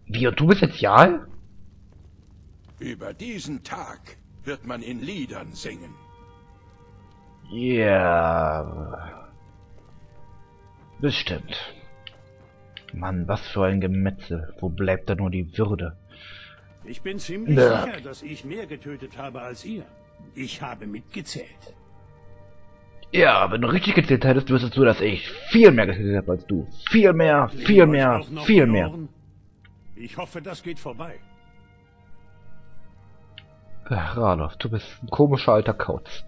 Wie, und du bist jetzt Jarl? Über diesen Tag wird man in Liedern singen. Ja. Bestimmt. Mann, was für ein Gemetzel. Wo bleibt da nur die Würde? Ich bin ziemlich sicher, dass ich mehr getötet habe als ihr. Ich habe mitgezählt. Ja, wenn du richtig gezählt hättest, wüsstest du, dass ich viel mehr getötet habe als du. Viel mehr, viel mehr, viel mehr. Ich hoffe, das geht vorbei. Ralof, du bist ein komischer alter Kauz.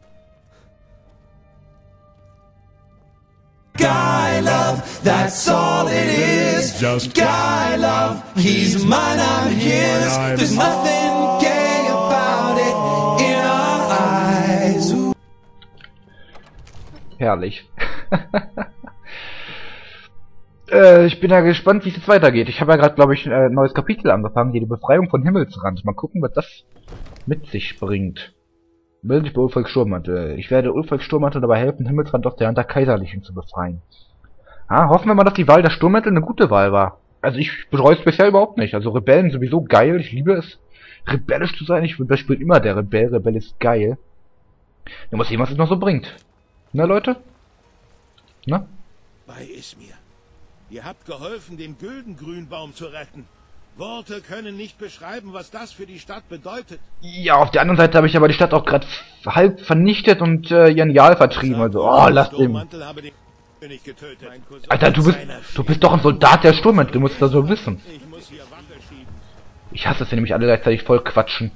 Guy love, that's all it is. Just Guy love, he's mine, I'm his. There's nothing gay about it in our eyes. Ooh. Herrlich. Ich bin ja gespannt, wie es jetzt weitergeht. Ich habe ja gerade, glaube ich, ein neues Kapitel angefangen, hier die Befreiung von Himmelsrand. Mal gucken, was das mit sich bringt. Melde dich bei Ulfric Sturmmantel. Ich werde Ulfric Sturmmantel dabei helfen, Himmelsrand aus der Hand der Kaiserlichen zu befreien. Ah, hoffen wir mal, dass die Wahl der Sturmmantel eine gute Wahl war. Also ich bereue es bisher überhaupt nicht. Also Rebellen sowieso geil. Ich liebe es, rebellisch zu sein. Ich spiele immer der Rebell. Rebell ist geil. Dann muss sehen, was es noch so bringt. Na, Leute? Na? Bei ist mir. Ihr habt geholfen, den Güldengrünbaum zu retten. Worte können nicht beschreiben, was das für die Stadt bedeutet. Ja, auf der anderen Seite habe ich aber die Stadt auch gerade halb vernichtet und ihren Jarl vertrieben. Also, oh, lass den. Alter, du bist doch ein Soldat der Sturmmantel, du musst das so wissen. Ich hasse es, wenn nämlich alle gleichzeitig voll quatschen.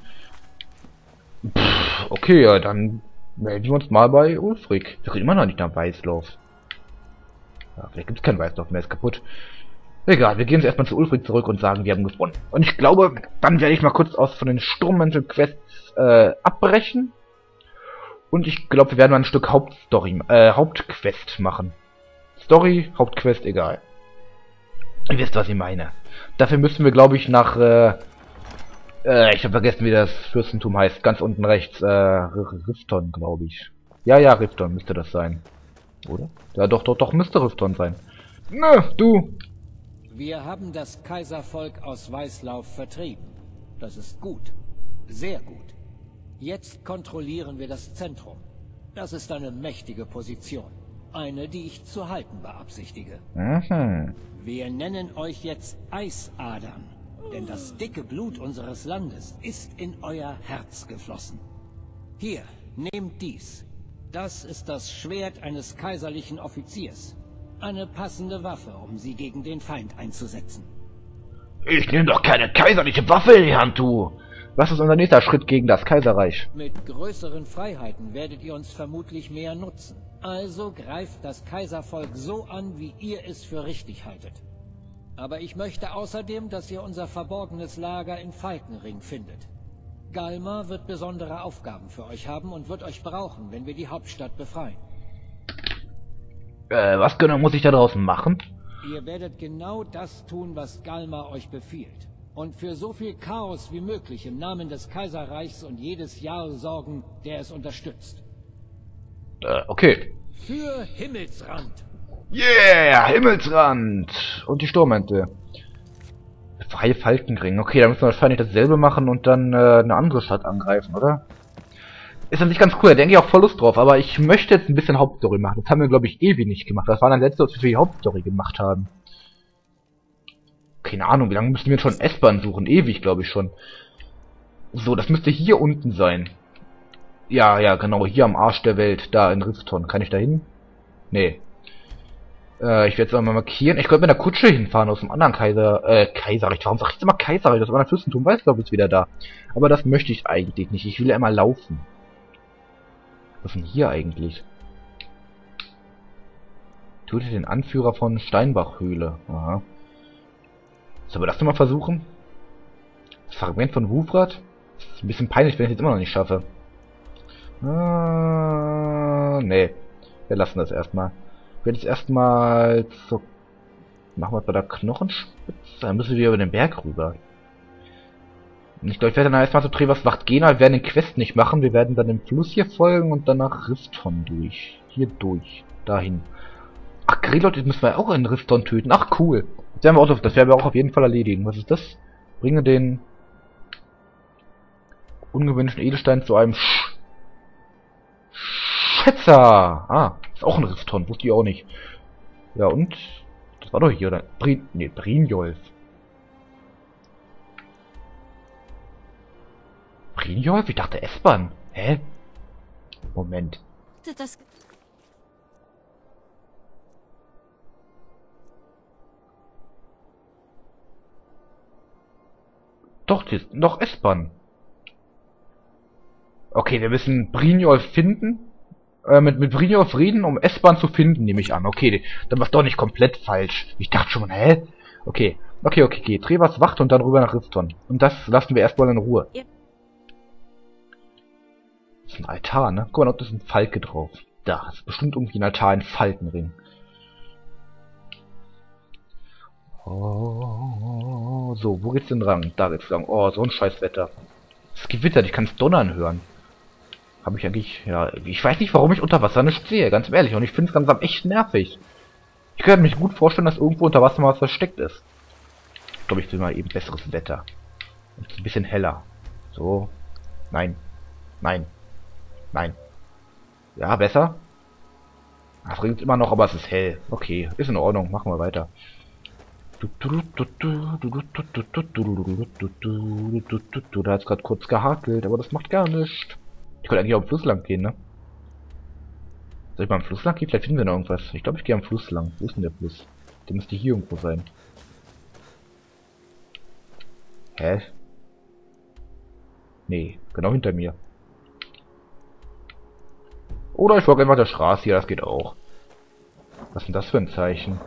Pff, okay, ja, dann melden wir uns mal bei Ulfric. Wir reden immer noch nicht nach Weißlauf. Ja, vielleicht gibt es keinen Weißlauf mehr, ist kaputt. Egal, wir gehen jetzt erstmal zu Ulfric zurück und sagen, wir haben gewonnen. Und ich glaube, dann werde ich mal kurz von den Sturmmantel-Quests abbrechen. Und ich glaube, wir werden mal ein Stück Hauptquest machen. Story, Hauptquest, egal. Ihr wisst, was ich meine. Dafür müssen wir, glaube ich, nach, ich habe vergessen, wie das Fürstentum heißt. Ganz unten rechts, Rifton, glaube ich. Ja, Rifton müsste das sein. Oder? Ja, doch, müsste Rifton sein. Na, du! Wir haben das Kaiservolk aus Weißlauf vertrieben. Das ist gut. Sehr gut. Jetzt kontrollieren wir das Zentrum. Das ist eine mächtige Position. Eine, die ich zu halten beabsichtige. Mhm. Wir nennen euch jetzt Eisadern. Denn das dicke Blut unseres Landes ist in euer Herz geflossen. Hier, nehmt dies. Das ist das Schwert eines kaiserlichen Offiziers. Eine passende Waffe, um sie gegen den Feind einzusetzen. Ich nehme doch keine kaiserliche Waffe in die Hand, du! Was ist unser nächster Schritt gegen das Kaiserreich? Mit größeren Freiheiten werdet ihr uns vermutlich mehr nutzen. Also greift das Kaiservolk so an, wie ihr es für richtig haltet. Aber ich möchte außerdem, dass ihr unser verborgenes Lager in Falkenring findet. Galmar wird besondere Aufgaben für euch haben und wird euch brauchen, wenn wir die Hauptstadt befreien. Was genau muss ich da draußen machen? Ihr werdet genau das tun, was Galmar euch befiehlt. Und für so viel Chaos wie möglich im Namen des Kaiserreichs und jedes Jarl sorgen, der es unterstützt. Okay. Für Himmelsrand. Yeah, Himmelsrand! Und die Sturmmantel. Freie Falkenring. Okay, dann müssen wir wahrscheinlich dasselbe machen und dann eine andere Stadt angreifen, oder? Ist an sich ganz cool, da denke ich auch voll Lust drauf, aber ich möchte jetzt ein bisschen Hauptstory machen. Das haben wir, glaube ich, ewig nicht gemacht. Das war dann letzte, als wir die Hauptstory gemacht haben. Keine Ahnung, wie lange müssen wir schon S-Bahn suchen? Ewig, glaube ich schon. So, das müsste hier unten sein. Ja, genau, hier am Arsch der Welt, da in Rifton. Kann ich da hin? Nee. Ich werde es mal markieren. Ich könnte mit der Kutsche hinfahren aus dem anderen Kaiserreich. Warum sag ich jetzt immer Kaiserreich? Das andere Fürstentum weiß, glaube ich, ist wieder da. Aber das möchte ich eigentlich nicht. Ich will ja immer laufen. Was ist denn hier eigentlich? Tötet den Anführer von Steinbachhöhle. Aha. Sollen wir das nochmal versuchen? Das Fragment von Wufrat? Das ist ein bisschen peinlich, wenn ich es jetzt immer noch nicht schaffe. Nee. Wir lassen das erstmal. Ich werde jetzt erstmal so. Machen wir es bei der Knochenspitze. Dann müssen wir über den Berg rüber. Und ich glaube, ich werde dann erstmal zu Trevers Wacht gehen, aber wir werden den Quest nicht machen. Wir werden dann dem Fluss hier folgen und dann nach Rifton durch. Hier durch. Dahin. Ach, Grelot, jetzt müssen wir auch einen Riston töten. Ach, cool. Das werden wir auch auf jeden Fall erledigen. Was ist das? Bringe den ungewöhnlichen Edelstein zu einem Schätzer. Ah, ist auch ein Riston. Wusste ich auch nicht. Ja, und? Das war doch hier, oder? Brynjolf. Brynjolf? Ich dachte Espan. Hä? Moment. Das... Doch, das ist noch Espan. Okay, wir müssen Brynjolf finden. Mit Brynjolf reden, um Espan zu finden, nehme ich an. Okay, dann war es doch nicht komplett falsch. Ich dachte schon, hä? Okay. Okay. Trevas Wacht und dann rüber nach Riston. Und das lassen wir erstmal in Ruhe. Ja. Das ist ein Altar, ne? Guck mal, da ist ein Falke drauf. Da, ist bestimmt irgendwie ein Altar, ein Falkenring. Oh, so, wo geht's denn lang? Da geht's lang. Oh, so ein scheiß Wetter. Es gewittert, ich kann es donnern hören. Habe ich eigentlich, ja, ich weiß nicht, warum ich unter Wasser nicht sehe, ganz ehrlich. Und ich finde es langsam echt nervig. Ich könnte mich gut vorstellen, dass irgendwo unter Wasser mal was versteckt ist. Ich glaube, ich will mal eben besseres Wetter. Ein bisschen heller. So. Nein. Ja, besser. Es regnet immer noch, aber es ist hell. Okay, ist in Ordnung. Machen wir weiter. Da hat es gerade kurz gehakelt, aber das macht gar nichts. Ich könnte eigentlich auch am Fluss lang gehen, ne? Soll ich mal am Fluss lang gehen? Vielleicht finden wir noch irgendwas. Ich glaube, ich gehe am Fluss lang. Wo ist denn der Fluss? Der müsste hier irgendwo sein. Hä? Nee, genau hinter mir. Oder ich folge einfach der Straße hier, das geht auch. Was ist denn das für ein Zeichen?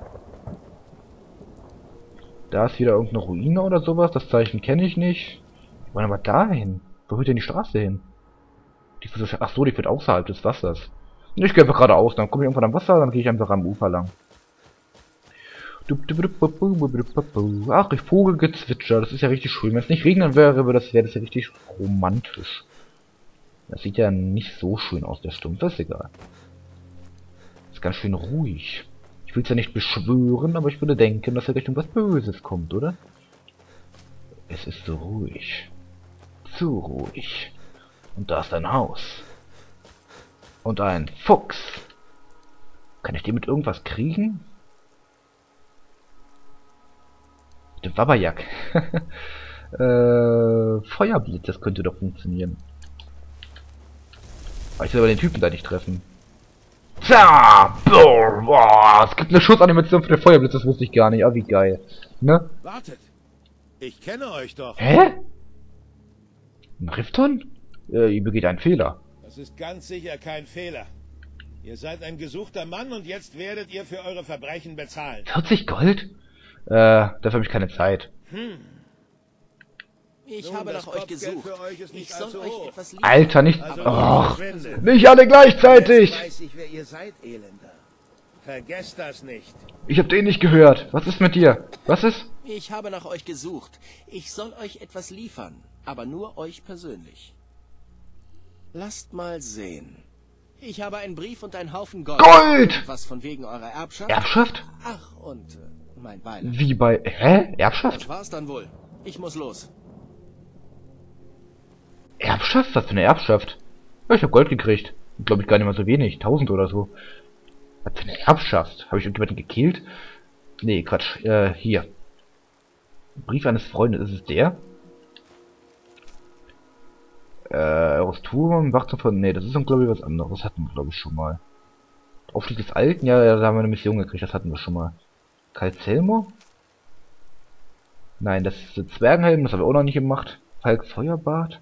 Da ist wieder irgendeine Ruine oder sowas. Das Zeichen kenne ich nicht. Wir wollen aber dahin. Wo führt denn die Straße hin? Ach so, die führt außerhalb des Wassers. Ich gehe einfach geradeaus, dann komme ich irgendwann am Wasser, dann gehe ich einfach am Ufer lang. Ach, ich Vogelgezwitscher, das ist ja richtig schön. Wenn es nicht regnen wäre, wäre das ja richtig romantisch. Das sieht ja nicht so schön aus, der Sturm, das ist egal. Ist ganz schön ruhig. Ich will es ja nicht beschwören, aber ich würde denken, dass er Richtung was Böses kommt, oder? Es ist so ruhig. Zu ruhig. Und da ist ein Haus. Und ein Fuchs. Kann ich den mit irgendwas kriegen? Mit dem Wabajak. Feuerblitz, das könnte doch funktionieren. Aber ich will aber den Typen da nicht treffen. Tja! Boah, es gibt eine Schussanimation für den Feuerblitz, das wusste ich gar nicht. Ah, wie geil. Ne? Wartet! Ich kenne euch doch. Hä? Ein Rifton? Ihr begeht einen Fehler. Das ist ganz sicher kein Fehler. Ihr seid ein gesuchter Mann und jetzt werdet ihr für eure Verbrechen bezahlen. 40 Gold? Dafür habe ich keine Zeit. Ich Nun, habe das nach euch Kopfgeld gesucht. für euch ist nicht Ich soll allzu euch hoch. etwas liefern. Alter, nicht... Also Och, verschwinde. nicht alle gleichzeitig! Jetzt weiß ich, wer ihr seid, Elender. Vergesst das nicht. Ich hab den nicht gehört. Was ist mit dir? Was ist? Ich habe nach euch gesucht. Ich soll euch etwas liefern, aber nur euch persönlich. Lasst mal sehen. Ich habe einen Brief und einen Haufen Gold. Gold! Was von wegen eurer Erbschaft? Erbschaft? Ach, und mein Beileid. Wie bei... Hä? Erbschaft? Das war's dann wohl. Ich muss los. Erbschaft? Was für eine Erbschaft? Ja, ich hab Gold gekriegt. Glaube ich gar nicht mal so wenig. 1000 oder so. Was für eine Erbschaft? Habe ich irgendjemanden gekillt? Nee, Quatsch. Hier. Brief eines Freundes. Ist es der? Eurosturm, Wachturm von... Nee, das ist dann, glaube ich, was anderes. Das hatten wir, glaube ich, schon mal. Aufstieg des Alten? Ja, da haben wir eine Mission gekriegt. Das hatten wir schon mal. Kalzelmo? Nein, das ist der Zwergenhelm. Das haben wir auch noch nicht gemacht. Falk Feuerbart?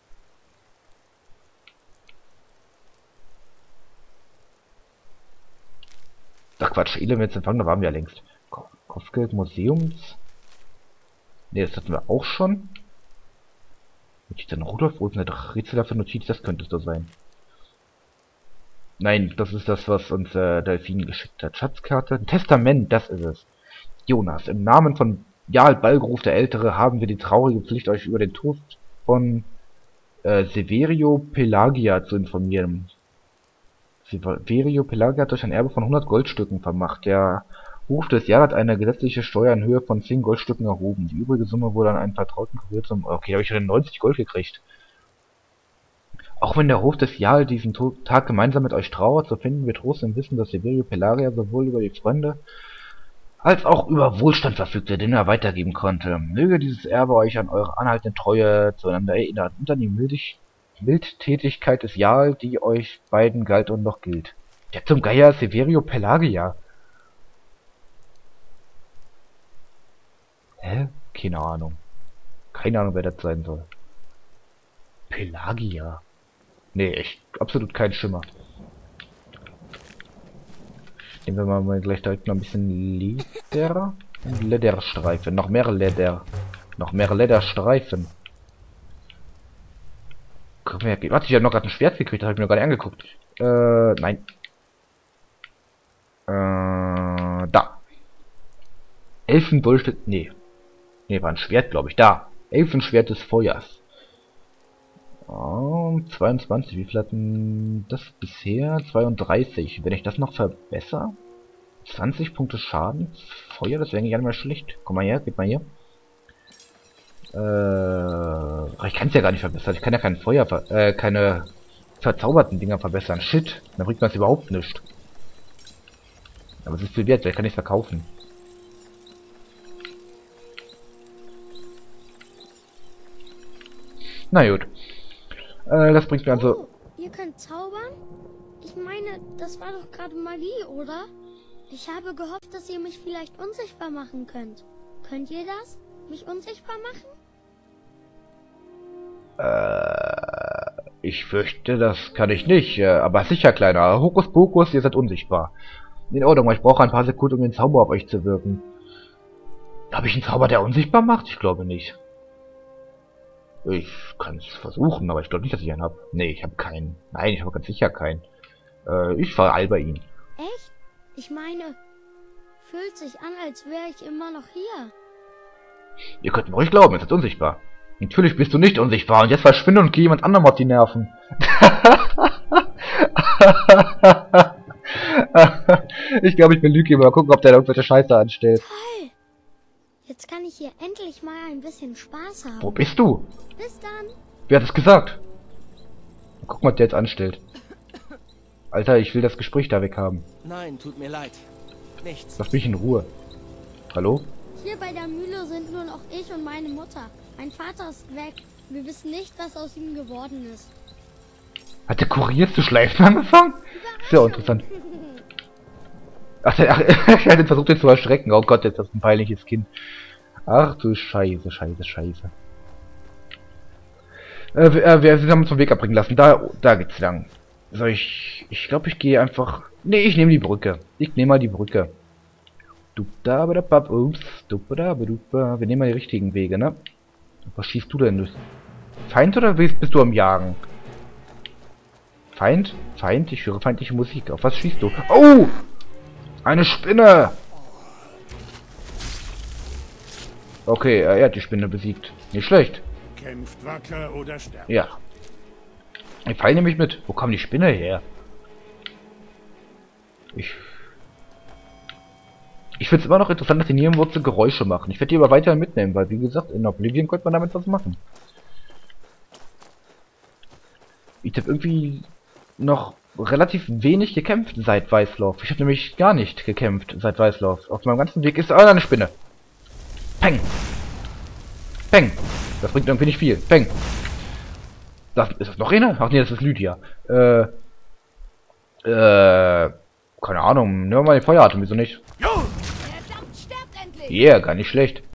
Ach Quatsch, Elementsempfang, da waren wir ja längst. Kopfgeld Museums? Ne, das hatten wir auch schon. Notiz an Rudolf, wo ist denn der Rätsel für Notiz? Das könnte es doch sein. Nein, das ist das, was uns Delfin geschickt hat. Schatzkarte, ein Testament, das ist es. Jonas, im Namen von Jarl Balgruf der Ältere haben wir die traurige Pflicht, euch über den Tod von Severio Pelagia zu informieren. Severio Pelagia hat durch ein Erbe von 100 Goldstücken vermacht. Der Hof des Jarl hat eine gesetzliche Steuer in Höhe von 10 Goldstücken erhoben. Die übrige Summe wurde an einen vertrauten Kurier zum... Okay, da habe ich schon 90 Gold gekriegt. Auch wenn der Hof des Jarl diesen Tag gemeinsam mit euch trauert, so finden wir Trost im Wissen, dass Severio Pelagia sowohl über die Freunde als auch über Wohlstand verfügte, den er weitergeben konnte. Möge dieses Erbe euch an eure anhaltende Treue zueinander erinnern und an die Mildtätigkeit des Jarl, die euch beiden galt und noch gilt. Der zum Geier Severio Pelagia. Hä? Keine Ahnung. Keine Ahnung, wer das sein soll. Pelagia. Nee, echt absolut kein Schimmer. Nehmen wir mal gleich direkt noch ein bisschen Leder. Lederstreifen. Noch mehr Leder. Noch mehr Lederstreifen. Komm her. Warte, ich habe noch gerade ein Schwert gekriegt. Das habe ich mir noch gar nicht angeguckt. Nein. Da. Elfendolch. Nee. Nee, war ein Schwert, glaube ich. Da. Elfenschwert des Feuers. 22. Wie viel hatten das bisher? 32. Wenn ich das noch verbessere? 20 Punkte Schaden. Feuer, das wäre eigentlich gar nicht mal schlecht. Komm mal her, gib mal hier. Ich kann es ja gar nicht verbessern. Ich kann ja kein Feuer, keine verzauberten Dinger verbessern. Shit, dann bringt man es überhaupt nicht. Aber es ist viel wert, vielleicht kann ich es verkaufen. Na gut. Das bringt mir also... Ihr könnt zaubern? Ich meine, das war doch gerade Magie, oder? Ich habe gehofft, dass ihr mich vielleicht unsichtbar machen könnt. Könnt ihr das? Mich unsichtbar machen? Ich fürchte, das kann ich nicht. Aber sicher, Kleiner. Hokuspokus, ihr seid unsichtbar. In Ordnung, aber ich brauche ein paar Sekunden, um den Zauber auf euch zu wirken. Habe ich einen Zauber, der unsichtbar macht? Ich glaube nicht. Ich kann es versuchen, aber ich glaube nicht, dass ich einen habe. Nee, ich habe keinen. Nein, ich habe ganz sicher keinen. Ich veralber ihn. Echt? Ich meine, fühlt sich an, als wäre ich immer noch hier. Ihr könnt mir ruhig glauben, ihr seid unsichtbar. Natürlich bist du nicht unsichtbar und jetzt verschwinde und geh jemand anderem auf die Nerven. Ich glaube, ich belüge ihn. Mal gucken, ob der da irgendwelche Scheiße anstellt. Toll! Jetzt kann ich hier endlich mal ein bisschen Spaß haben. Wo bist du? Bis dann. Wer hat es gesagt? Guck mal, was der jetzt anstellt. Alter, ich will das Gespräch da weg haben. Nein, tut mir leid. Nichts. Lass mich in Ruhe. Hallo? Hier bei der Mühle sind nur noch ich und meine Mutter. Mein Vater ist weg. Wir wissen nicht, was aus ihm geworden ist. Hat der Kurier zu schleifen angefangen? Sehr interessant. Ach, er hat jetzt versucht, ihn zu erschrecken. Oh Gott, jetzt ist das ein peinliches Kind. Ach du Scheiße, Scheiße, Scheiße. Wir haben uns vom Weg abbringen lassen. Da geht's lang. So, ich glaube, ich gehe einfach... Nee, ich nehme die Brücke. Ich nehme mal die Brücke. Ups. Wir nehmen mal die richtigen Wege, ne? Was schießt du denn? Feind oder bist du am Jagen? Feind? Feind? Ich höre feindliche Musik. Auf was schießt du? Oh! Eine Spinne! Okay, er hat die Spinne besiegt. Nicht schlecht. Kämpft wacker oder sterbt. Ja. Ich fall nämlich mit. Wo kam die Spinne her? Ich finde es immer noch interessant, dass die Nierenwurzel Geräusche machen. Ich werde die aber weiterhin mitnehmen, weil wie gesagt, in Oblivion könnte man damit was machen. Ich habe irgendwie noch relativ wenig gekämpft seit Weißlauf. Ich habe nämlich gar nicht gekämpft seit Weißlauf. Auf meinem ganzen Weg ist eine Spinne. Peng! Peng! Das bringt irgendwie nicht viel. Peng! Ist das noch eine? Ach nee, das ist Lydia. Keine Ahnung. Nehmen wir mal den Feueratem, wieso nicht? Yeah, gar nicht schlecht.